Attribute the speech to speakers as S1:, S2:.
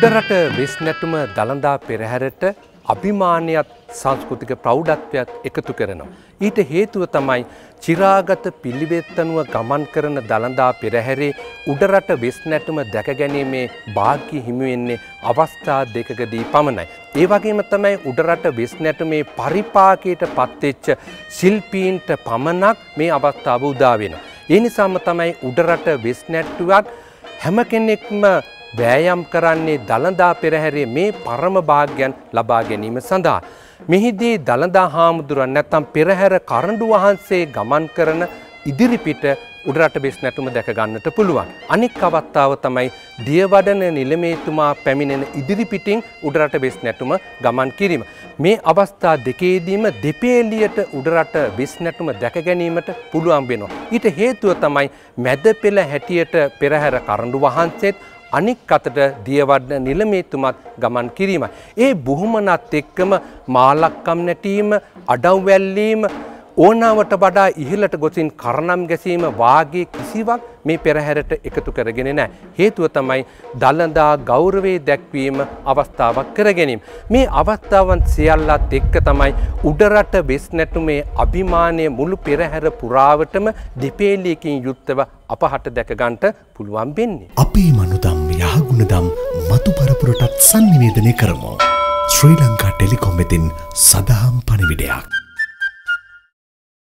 S1: උඩරට වෙස් නැටුම දළදා පෙරහැරට අභිමානයත් සංස්කෘතික ප්‍රෞಢත්වයක් එකතු කරනවා. ඊට හේතුව තමයි චිරාගත පිළිවෙත් අනුව ගමන් කරන දළදා පෙරහැරේ උඩරට වෙස් නැටුම දැක ගැනීමේ වාග්ය හිමි වෙන්නේ අවස්ථා දෙකකදී පමණයි. ඒ වගේම තමයි උඩරට වෙස් නැටුමේ පරිපාකයට පත්වෙච්ච ශිල්පීන්ට පමණක් මේ අවස්ථාව උදා වෙනවා. ඒ නිසාම තමයි උඩරට වෙස් නැටුවත් හැම කෙනෙක්ම වෑයම් කරන්නේ දළදා පෙරහැරේ මේ පරම භාග්‍යයන් ලබා ගැනීම සඳහා. මෙහිදී දළදා හාමුදුරුවන් නැත්නම් පෙරහැර කරඬු වහන්සේ ගමන් කරන ඉදිරිපිට උඩරට වෙස් නැටුම දැක ගන්නට පුළුවන්. අනෙක් අවස්ථාව තමයි දියවඩන නිලමේතුමා පැමිණෙන ඉදිරිපිටින් උඩරට වෙස් නැටුම ගමන් කිරීම. මේ අවස්ථා දෙකේදීම දෙපේලියට උඩරට වෙස් නැටුම දැක ගැනීමට පුළුවන් වෙනවා. ඊට හේතුව තමයි මැද පෙළ හැටියට පෙරහැර කරඬු වහන්සේත් අනික් අතට දියවඩන නිලමේතුමත් ගමන් කිරීමයි. ඒ බුහුමනත් එක්කම මාලක්කම් නැටීම, අඩව්වැල්ලීම, ඕනාවට වඩා ඉහළට ගොසින් කරනම් ගැසීම වාගේ කිසිවක් මේ පෙරහැරට එකතු කරගෙන නැහැ. හේතුව තමයි දළදා ගෞරවයේ දැක්වීම අවස්ථාවක් කර ගැනීම. මේ අවස්ථාවන් සියල්ලත් එක්ක තමයි උඩරට වෙස් නැටුමේ අභිමානය මුළු පෙරහැර පුරාවටම දෙපේලියකින් යුක්තව අපහට දැක ගන්නට පුළුවන් වෙන්නේ.
S2: අපේ මනුදම් යහගුණදම් මතු පරපුරටත් sannivedanaya කරමු. ශ්‍රී ලංකා ටෙලිකොම් වෙතින් සදහම් පණිවිඩයක්.